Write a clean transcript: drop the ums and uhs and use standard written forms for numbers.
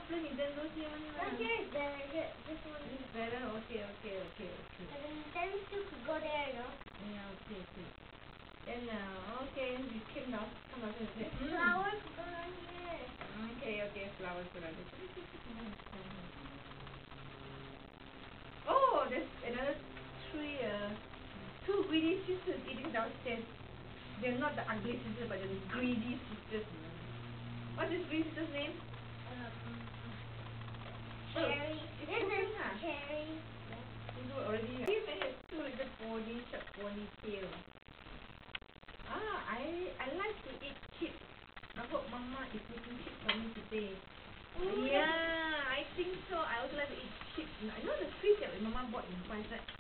play Nintendo here only lah. Here is better. This one This is better. Okay. And then Nintendo could go there, you know. Yeah, okay. Then okay, we came down. Come down here. Flowers could go down here. Okay, flowers go down there. Oh, there's another tree. Two greedy sisters eating downstairs. They're not the ugly sisters, but they're the greedy sisters. What's this greedy sister's name? Cherry. It's This cooking, is huh? Cherry. You do already. Here many have two little short ponytail. I like to eat chips. I hope Mama is making chips for me today. Ooh, Yeah, I think so. I also like to eat chips. You know the fish that Mama bought in price, right?